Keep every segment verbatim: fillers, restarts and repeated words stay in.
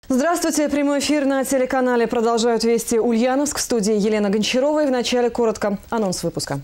Здравствуйте. Прямой эфир на телеканале продолжают вести Ульяновск. В студии Елена Гончарова. И в начале коротко анонс выпуска.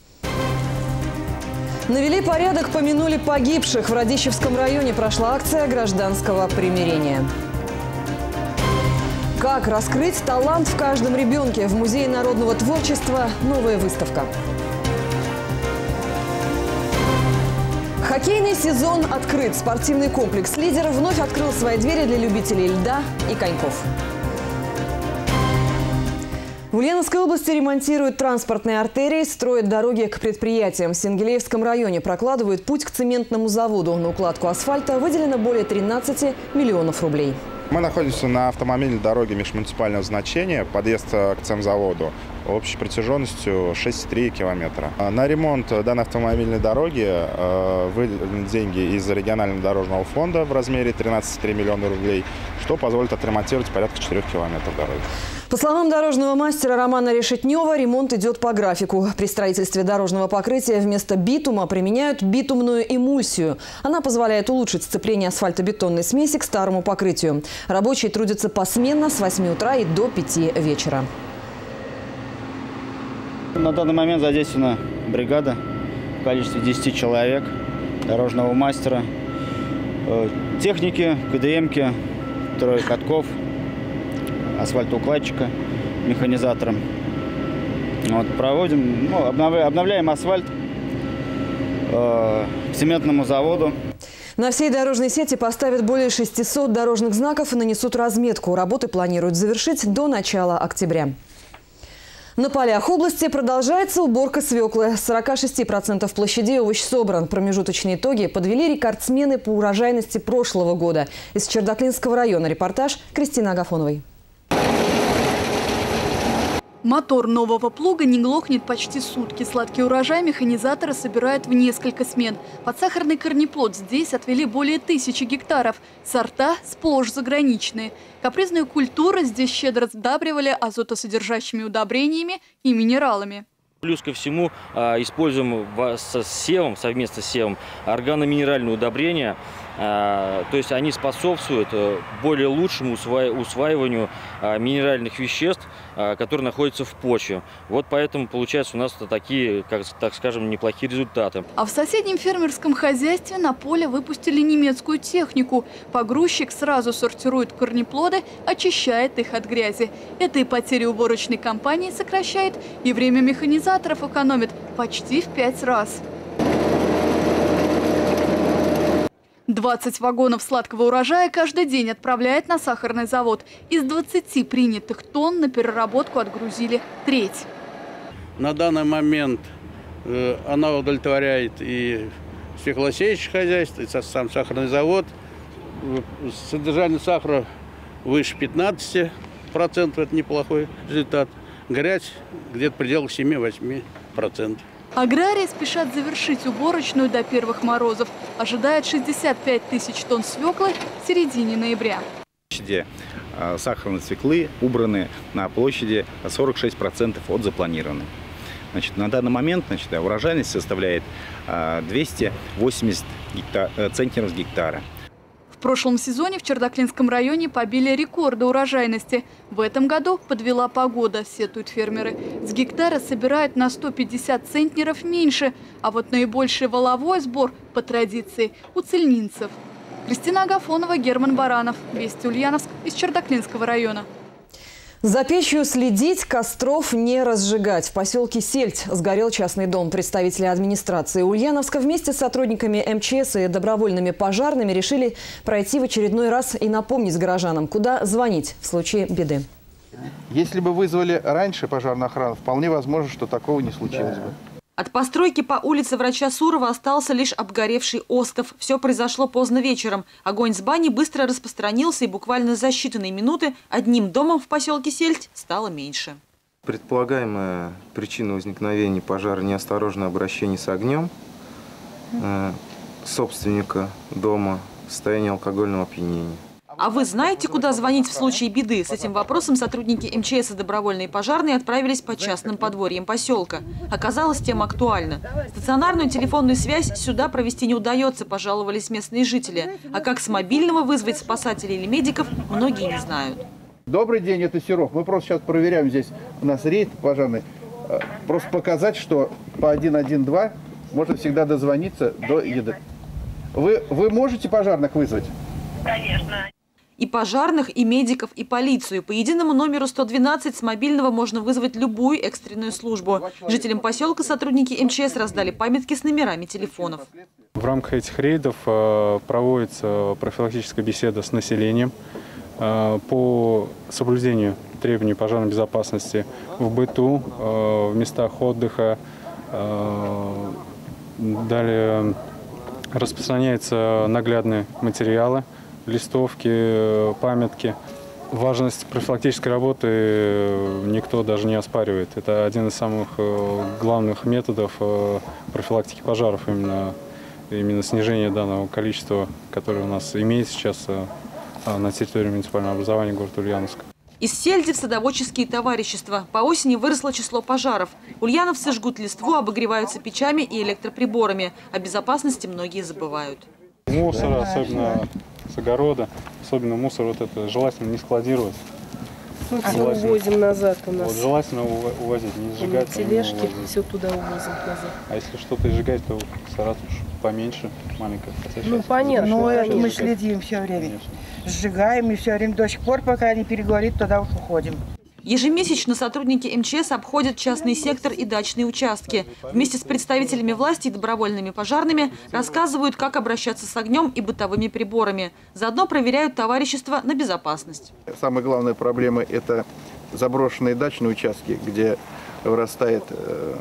Навели порядок, помянули погибших. В Радищевском районе прошла акция гражданского примирения. Как раскрыть талант в каждом ребенке? В Музее народного творчества новая выставка. Хоккейный сезон открыт. Спортивный комплекс «Лидер» вновь открыл свои двери для любителей льда и коньков. В Ульяновской области ремонтируют транспортные артерии, строят дороги к предприятиям. В Сенгелеевском районе прокладывают путь к цементному заводу. На укладку асфальта выделено более тринадцати миллионов рублей. Мы находимся на автомобильной дороге межмуниципального значения, подъезд к цемзаводу, общей протяженностью шесть целых три десятых километра. На ремонт данной автомобильной дороги выделены деньги из регионального дорожного фонда в размере тринадцати целых трёх миллионов рублей, что позволит отремонтировать порядка четырёх километров дороги. По словам дорожного мастера Романа Решетнева, ремонт идет по графику. При строительстве дорожного покрытия вместо битума применяют битумную эмульсию. Она позволяет улучшить сцепление асфальтобетонной смеси к старому покрытию. Рабочие трудятся посменно с восьми утра и до пяти вечера. На данный момент задействована бригада в количестве десяти человек, дорожного мастера, техники, КДМки, трое катков, асфальтоукладчика, механизатором. Вот, проводим, ну, обновляем асфальт э, к цементному заводу. На всей дорожной сети поставят более шестисот дорожных знаков и нанесут разметку. Работы планируют завершить до начала октября. На полях области продолжается уборка свеклы. С сорока шести процентов площадей овощ собран. Промежуточные итоги подвели рекордсмены по урожайности прошлого года. Из Чердаклинского района репортаж Кристины Агафоновой. Мотор нового плуга не глохнет почти сутки. Сладкий урожай механизаторы собирают в несколько смен. Под сахарный корнеплод здесь отвели более тысячи гектаров. Сорта сплошь заграничные. Капризную культуру здесь щедро сдабривали азотосодержащими удобрениями и минералами. Плюс ко всему используем с севом, совместно с севом, органоминеральные удобрения. То есть они способствуют более лучшему усваиванию минеральных веществ, которые находятся в почве. Вот поэтому получается у нас такие, как, так скажем, неплохие результаты. А в соседнем фермерском хозяйстве на поле выпустили немецкую технику. Погрузчик сразу сортирует корнеплоды, очищает их от грязи. Это и потери уборочной компании сокращает, и время механизаторов экономит почти в пять раз. двадцать вагонов сладкого урожая каждый день отправляет на сахарный завод. Из двадцати принятых тонн на переработку отгрузили треть. На данный момент э, она удовлетворяет и свеклосеющее хозяйство, и сам сахарный завод. Содержание сахара выше пятнадцати процентов, это неплохой результат. Грязь где-то в пределах семи-восьми процентов. Аграрии спешат завершить уборочную до первых морозов. Ожидает шестьдесят пять тысяч тонн свеклы в середине ноября. Площади сахарной свеклы убраны на площади сорок шесть процентов от запланированной. Значит, на данный момент, значит, урожайность составляет двести восемьдесят гектар, центнеров с гектара. В прошлом сезоне в Чердаклинском районе побили рекорды урожайности. В этом году подвела погода, сетуют фермеры. С гектара собирают на сто пятьдесят центнеров меньше. А вот наибольший валовой сбор, по традиции, у цельнинцев. Кристина Агафонова, Герман Баранов. Вести Ульяновск из Чердаклинского района. За печью следить, костров не разжигать. В поселке Сельдь сгорел частный дом. Представители администрации Ульяновска вместе с сотрудниками эм че эс и добровольными пожарными решили пройти в очередной раз и напомнить горожанам, куда звонить в случае беды. Если бы вызвали раньше пожарную охрану, вполне возможно, что такого не случилось бы. От постройки по улице Врача Сурова остался лишь обгоревший остов. Все произошло поздно вечером. Огонь с бани быстро распространился, и буквально за считанные минуты одним домом в поселке Сельдь стало меньше. Предполагаемая причина возникновения пожара – неосторожное обращение с огнем собственника дома в состоянии алкогольного опьянения. А вы знаете, куда звонить в случае беды? С этим вопросом сотрудники эм че эс и добровольные пожарные отправились по частным подворьям поселка. Оказалось, тема актуальна. Стационарную телефонную связь сюда провести не удается, пожаловались местные жители. А как с мобильного вызвать спасателей или медиков, многие не знают. Добрый день, это Серов. Мы просто сейчас проверяем здесь, у нас рейд пожарный. Просто показать, что по один один два можно всегда дозвониться до еды. Вы, вы можете пожарных вызвать? Конечно. И пожарных, и медиков, и полицию. По единому номеру сто двенадцать с мобильного можно вызвать любую экстренную службу. Жителям поселка сотрудники эм че эс раздали памятки с номерами телефонов. В рамках этих рейдов проводится профилактическая беседа с населением по соблюдению требований пожарной безопасности в быту, в местах отдыха. Далее распространяются наглядные материалы, листовки, памятки. Важность профилактической работы никто даже не оспаривает. Это один из самых главных методов профилактики пожаров, именно, именно снижение данного количества, которое у нас имеется сейчас на территории муниципального образования города Ульяновска. Из сельди в садоводческие товарищества. По осени выросло число пожаров. Ульяновцы жгут листву, обогреваются печами и электроприборами. О безопасности многие забывают. Мусор, особенно с огорода, особенно мусор вот это желательно не складировать. А мы увозим назад у нас. Вот, желательно увозить, не сжигать. Тележки, все туда увозим назад. А если что-то сжигать, то сразу поменьше, маленькая. Ну понятно. Ну это мы следим все время. Конечно. Сжигаем и все время до сих пор, пока не перегорит, туда уж уходим. Ежемесячно сотрудники эм че эс обходят частный сектор и дачные участки. Вместе с представителями власти и добровольными пожарными рассказывают, как обращаться с огнем и бытовыми приборами. Заодно проверяют товарищество на безопасность. Самая главная проблема – это заброшенные дачные участки, где вырастает э,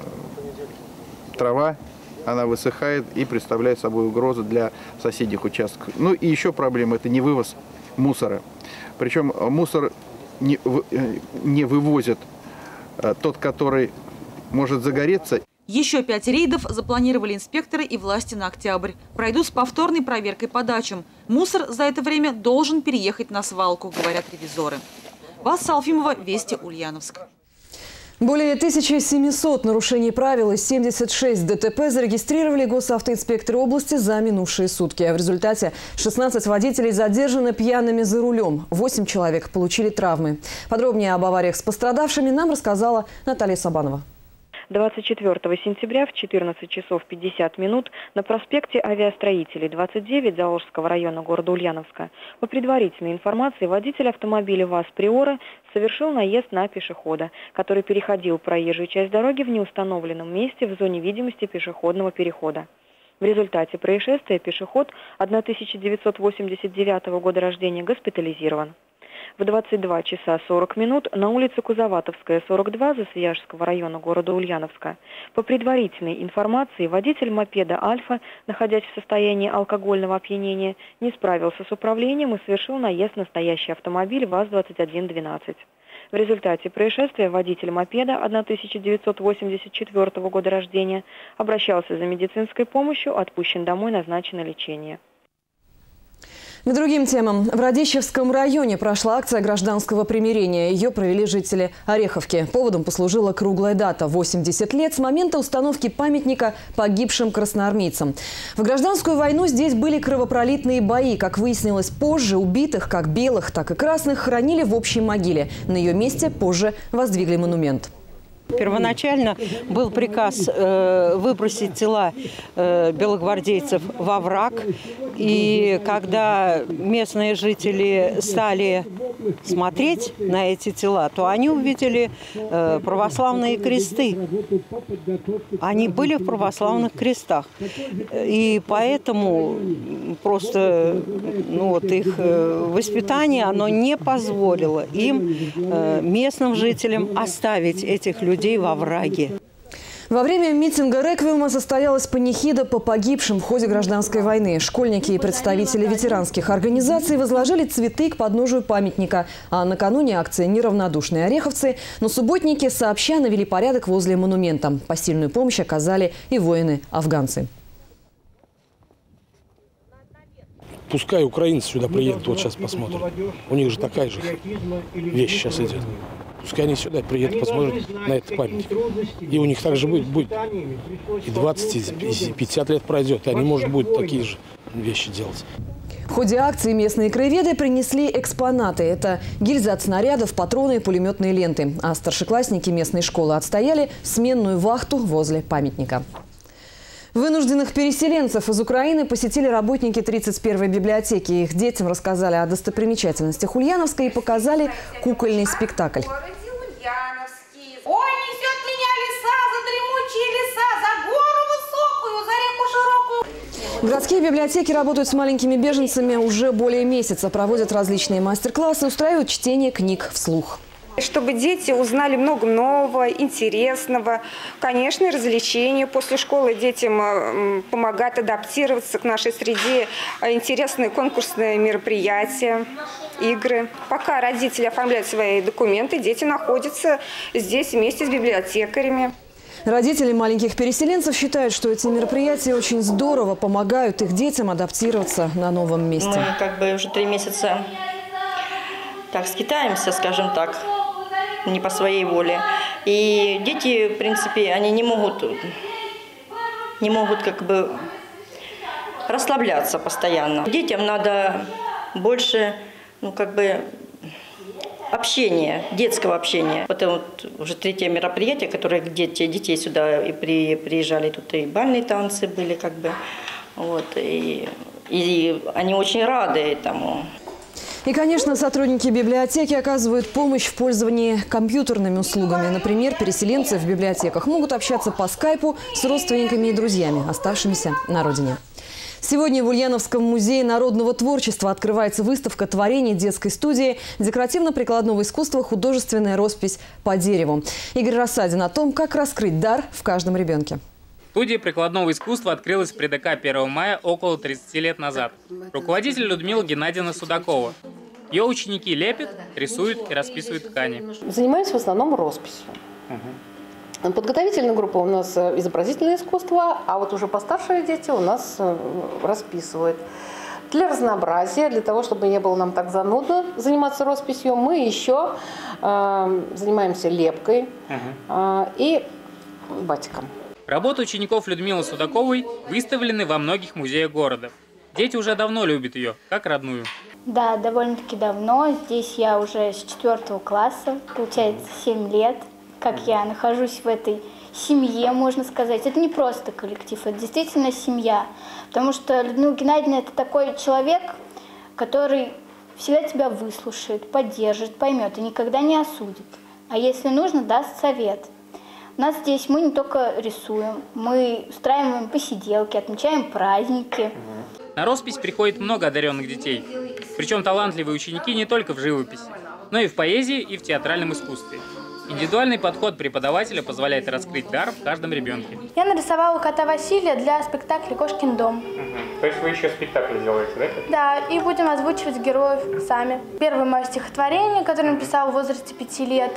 трава, она высыхает и представляет собой угрозу для соседних участков. Ну и еще проблема – это не вывоз мусора. Причем мусор не, не вывозят тот, который может загореться. Еще пять рейдов запланировали инспекторы и власти на октябрь. Пройдут с повторной проверкой по дачам. Мусор за это время должен переехать на свалку, говорят ревизоры. Васса Алфимова, Вести, Ульяновск. Более тысячи семисот нарушений правил и семьдесят шесть дэ тэ пэ зарегистрировали госавтоинспекторы области за минувшие сутки. В результате шестнадцать водителей задержаны пьяными за рулем. восемь человек получили травмы. Подробнее об авариях с пострадавшими нам рассказала Наталья Сабанова. двадцать четвёртого сентября в четырнадцать часов пятьдесят минут на проспекте Авиастроителей, двадцать девять Заволжского района города Ульяновска по предварительной информации водитель автомобиля ВАЗ «Приора» совершил наезд на пешехода, который переходил проезжую часть дороги в неустановленном месте в зоне видимости пешеходного перехода. В результате происшествия пешеход тысяча девятьсот восемьдесят девятого года рождения госпитализирован. В двадцать два часа сорок минут на улице Кузоватовская, сорок два Засвияжского района города Ульяновска по предварительной информации водитель мопеда «Альфа», находясь в состоянии алкогольного опьянения, не справился с управлением и совершил наезд на стоящий автомобиль ВАЗ двадцать один двенадцать. В результате происшествия водитель мопеда тысяча девятьсот восемьдесят четвёртого года рождения обращался за медицинской помощью, отпущен домой, назначено лечение. К другим темам. В Радищевском районе прошла акция гражданского примирения. Ее провели жители Ореховки. Поводом послужила круглая дата – восемьдесят лет с момента установки памятника погибшим красноармейцам. В гражданскую войну здесь были кровопролитные бои. Как выяснилось позже, убитых, как белых, так и красных, хоронили в общей могиле. На ее месте позже воздвигли монумент. Первоначально был приказ э, выбросить тела э, белогвардейцев во враг. И когда местные жители стали смотреть на эти тела, то они увидели э, православные кресты. Они были в православных крестах. И поэтому просто ну, вот их э, воспитание оно не позволило им, э, местным жителям, оставить этих людей во враге. Во время митинга реквиема состоялась панихида по погибшим в ходе гражданской войны. Школьники и представители ветеранских организаций возложили цветы к подножию памятника. А накануне акции «Неравнодушные ореховцы» на субботнике сообща навели порядок возле монумента. Посильную помощь оказали и воины-афганцы. пускай украинцы сюда приедут, вот сейчас посмотрят. У них же такая же вещь сейчас идет. Пускай они сюда приедут, посмотрят на этот памятник. И у них также будет, будет и двадцать, и пятьдесят лет пройдет, и они, может, будут такие же вещи делать. В ходе акции местные краеведы принесли экспонаты. Это гильзы от снарядов, патроны и пулеметные ленты. А старшеклассники местной школы отстояли сменную вахту возле памятника. Вынужденных переселенцев из Украины посетили работники тридцать первой библиотеки. Их детям рассказали о достопримечательностях Ульяновска и показали кукольный спектакль. Ой, несет меня леса, за дремучие леса, за гору высокую, за реку широкую. Городские библиотеки работают с маленькими беженцами уже более месяца. Проводят различные мастер-классы, устраивают чтение книг вслух. Чтобы дети узнали много нового, интересного. Конечно, и развлечения. После школы детям помогают адаптироваться к нашей среде. Интересные конкурсные мероприятия, игры. Пока родители оформляют свои документы, дети находятся здесь вместе с библиотекарями. Родители маленьких переселенцев считают, что эти мероприятия очень здорово помогают их детям адаптироваться на новом месте. Мы как бы уже три месяца так скитаемся, скажем так, не по своей воле. И дети, в принципе, они не могут, не могут как бы расслабляться постоянно. Детям надо больше, ну, как бы общения, детского общения. Вот это вот уже третье мероприятие, которое дети, детей сюда и при, приезжали, тут и бальные танцы были, как бы, вот, и, и они очень рады этому. И, конечно, сотрудники библиотеки оказывают помощь в пользовании компьютерными услугами. Например, переселенцы в библиотеках могут общаться по скайпу с родственниками и друзьями, оставшимися на родине. Сегодня в Ульяновском музее народного творчества открывается выставка творений детской студии декоративно-прикладного искусства «Художественная роспись по дереву». Игорь Рассадин о том, как раскрыть дар в каждом ребенке. Студия прикладного искусства открылась при ДК первого мая около тридцати лет назад. Руководитель Людмила Геннадьевна Судакова. Ее ученики лепят, рисуют и расписывают ткани. Занимаюсь в основном росписью. Угу. Подготовительная группа у нас изобразительное искусство, а вот уже постаршие дети у нас расписывают. Для разнообразия, для того, чтобы не было нам так занудно заниматься росписью, мы еще э, занимаемся лепкой угу. э, и батиком. Работы учеников Людмилы Судаковой выставлены во многих музеях города. Дети уже давно любят ее, как родную. Да, довольно-таки давно. Здесь я уже с четвертого класса, получается семь лет, как я нахожусь в этой семье, можно сказать. Это не просто коллектив, это действительно семья. Потому что Людмила Геннадьевна – это такой человек, который всегда тебя выслушает, поддержит, поймет и никогда не осудит. А если нужно, даст совет. У нас здесь мы не только рисуем, мы устраиваем посиделки, отмечаем праздники. На роспись приходит много одаренных детей. Причем талантливые ученики не только в живописи, но и в поэзии, и в театральном искусстве. Индивидуальный подход преподавателя позволяет раскрыть дар в каждом ребенке. Я нарисовала кота Василия для спектакля «Кошкин дом». Угу. То есть вы еще спектакль делаете, да? Да, и будем озвучивать героев сами. Первое мое стихотворение, которое написала в возрасте пяти лет.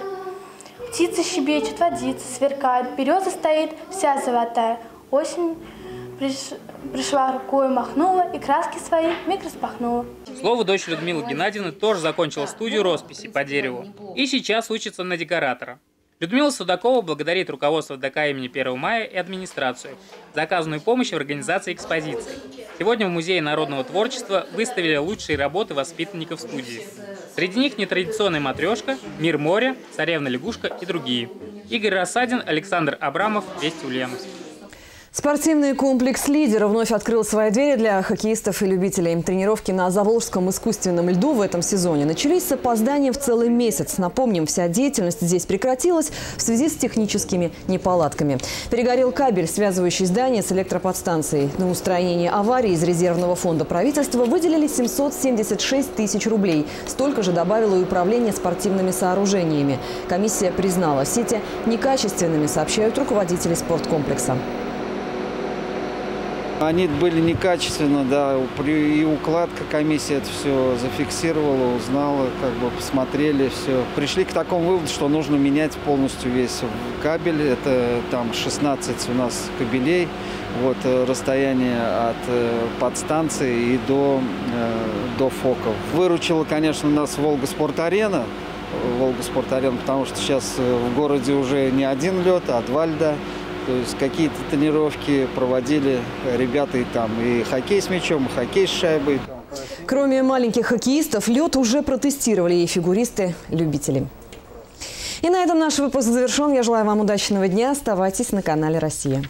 Птицы щебечут, водица сверкает, береза стоит вся золотая. Осень приш... пришла рукой, махнула и краски свои миг распахнула. К слову, дочь Людмилы Геннадьевны тоже закончила студию росписи по дереву и сейчас учится на декоратора. Людмила Судакова благодарит руководство ДК имени первого мая и администрацию за оказанную помощь в организации экспозиции. Сегодня в Музее народного творчества выставили лучшие работы воспитанников студии. Среди них нетрадиционная матрешка, мир моря, царевна-лягушка и другие. Игорь Рассадин, Александр Абрамов, Вести Ульяновск. Спортивный комплекс «Лидер» вновь открыл свои двери для хоккеистов и любителей. Тренировки на Заволжском искусственном льду в этом сезоне начались с опозданием в целый месяц. Напомним, вся деятельность здесь прекратилась в связи с техническими неполадками. Перегорел кабель, связывающий здание с электроподстанцией. На устранение аварии из резервного фонда правительства выделили семьсот семьдесят шесть тысяч рублей. Столько же добавило и управление спортивными сооружениями. Комиссия признала сети некачественными, сообщают руководители спорткомплекса. Они были некачественно, да, и укладка, комиссия это все зафиксировала, узнала, как бы посмотрели все. Пришли к такому выводу, что нужно менять полностью весь кабель. Это там шестнадцать у нас кабелей, вот расстояние от подстанции и до, до фоков. Выручила, конечно, нас Волга Спорт-Арена, Волга Спорт-Арена, потому что сейчас в городе уже не один лед, а два льда. То есть какие-то тренировки проводили ребята и там. И хоккей с мячом, и хоккей с шайбой. Кроме маленьких хоккеистов, лед уже протестировали и фигуристы-любители. И на этом наш выпуск завершен. Я желаю вам удачного дня. Оставайтесь на канале «Россия».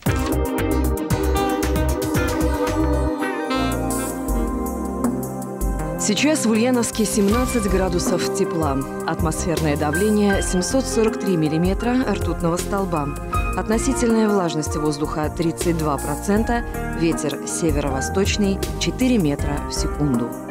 Сейчас в Ульяновске семнадцать градусов тепла. Атмосферное давление семьсот сорок три миллиметра ртутного столба. Относительная влажность воздуха тридцать два процента. Ветер северо-восточный четыре метра в секунду.